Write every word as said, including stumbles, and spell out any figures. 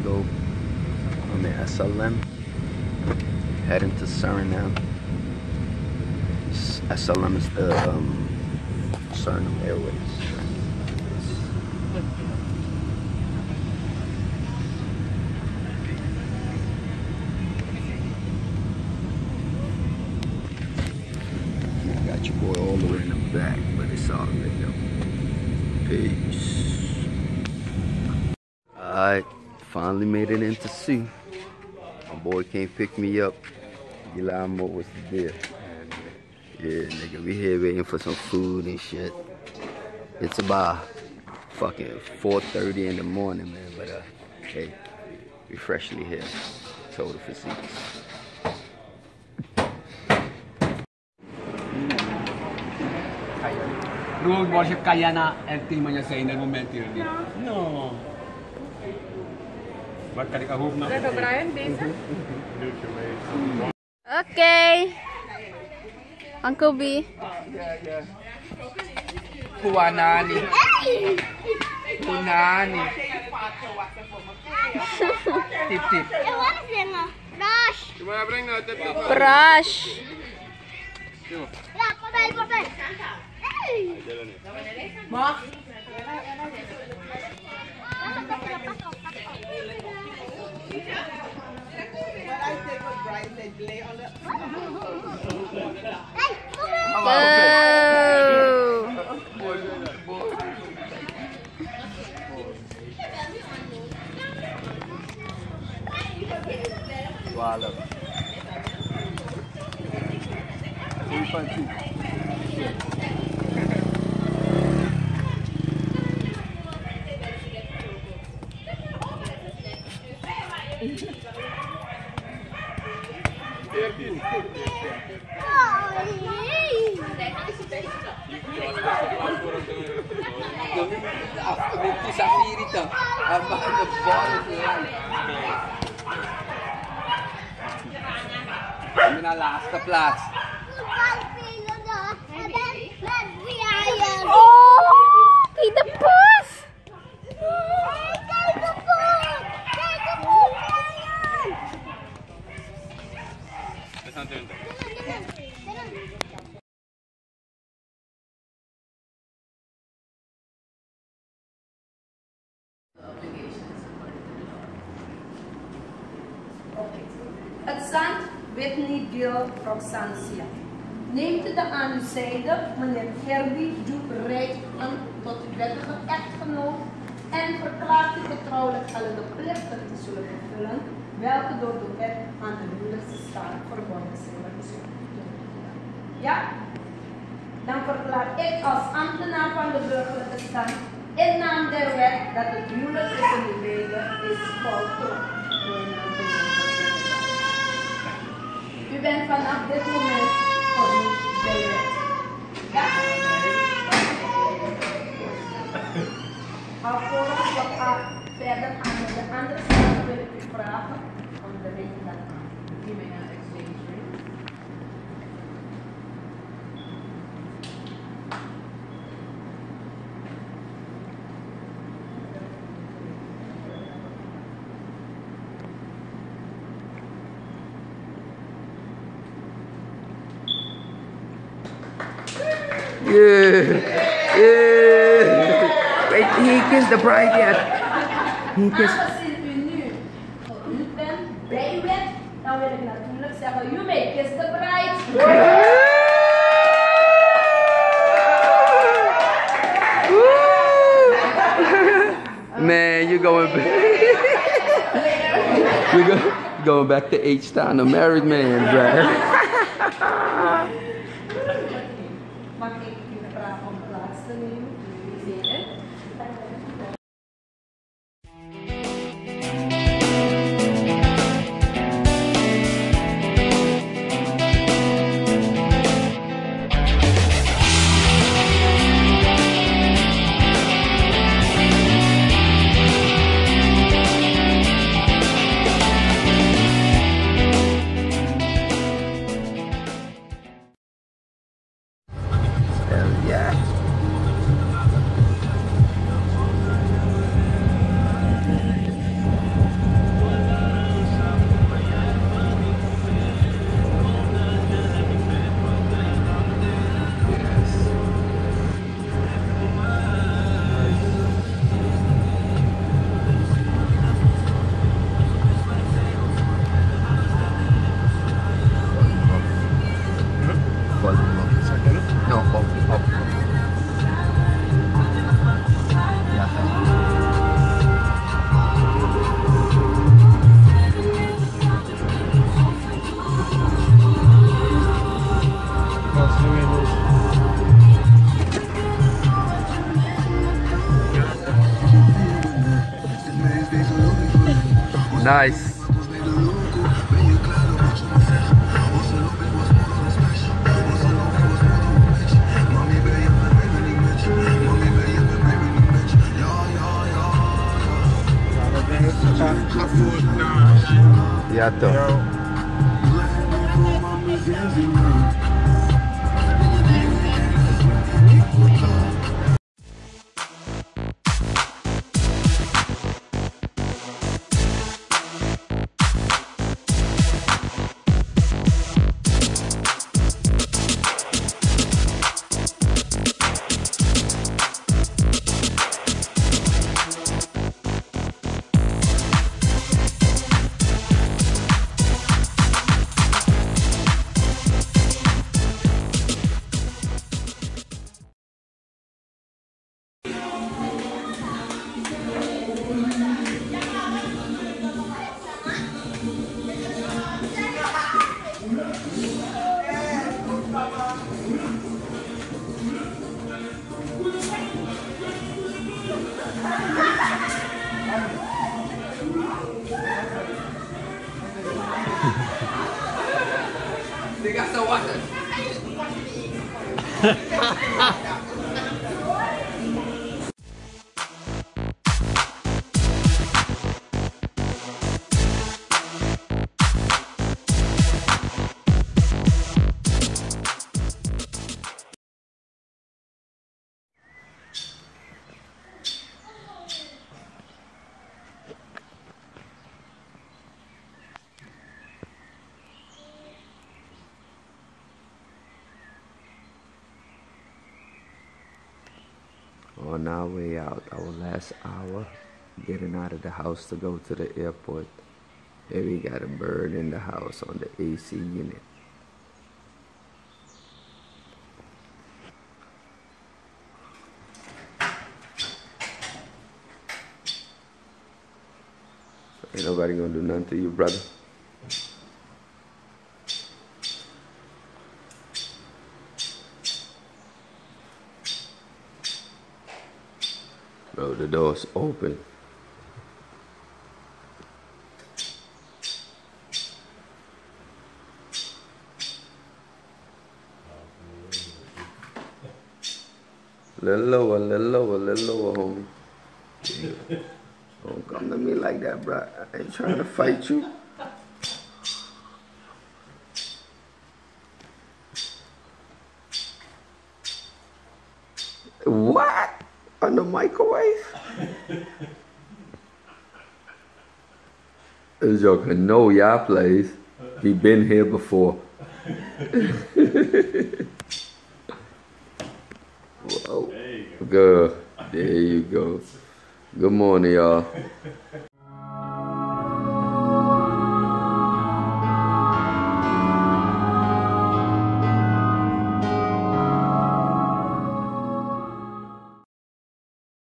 go. I'm in S L M, heading to Suriname. S L M is the um, Suriname Airways. Got your boy all the way in the back, but it's all good though. Peace. Alright, finally made it into sea. My boy came pick me up. Guillermo was there. Yeah, nigga, we here waiting for some food and shit. It's about fucking four thirty in the morning, man, but uh, hey, we freshly here. Total Physiques. Road worship kaya na el team niya sa inal momento yun. No. Wat kan ik aan hoop na? Brian, deze? Okay. Uncle B. Puanani. Puanani. Tip tip. Brush. Brush. Ma. Go. Swallow. three point two. Met Safiri to. Abang the ball is live. Kami na last ka plus. Oh, kita pas. Het zand Whitney Gill Roxansia. Neemt de aan uw zijde meneer Herbie Duke Rijtman tot uw wettige echtgenoot en verklaart u vertrouwelijk alle de plichten te zullen vervullen welke door de wet aan de huwelijkse staat verbonden zijn. Ja? Dan verklaar ik als ambtenaar van de burgerlijke stand in naam der wet dat het huwelijk tussen de leden is voltooid. U bent vanaf dit moment voor u bij de wet. Ja? Alvorens we gaan verder gaan met de andere zaken wil ik u vragen om de reden aan. Die mij naar exchange rate. Yeah, yeah. Wait, he kissed the bride yet. He kissed. Aangezien u nu gehuwd bent bij wet, dan wil ik natuurlijk zeggen, you may kiss the bride. Man, you're going back. You're go, going back to H-Town, a married man, bro. Mag ik u vragen om plaats te nemen? Zitten. Hell yeah. Nice. Ya toh. They got some water. On our way out, our last hour, getting out of the house to go to the airport. Here we got a bird in the house on the A C unit. Ain't nobody gonna do nothing to you, brother. Bro, the door's open. Little lower, little lower, little lower, homie. Don't come to me like that, bro. I ain't trying to fight you. What? On the microwave? This joker know y'all place. He been here before. Whoa. There you go. Good. There you go. Good morning, y'all.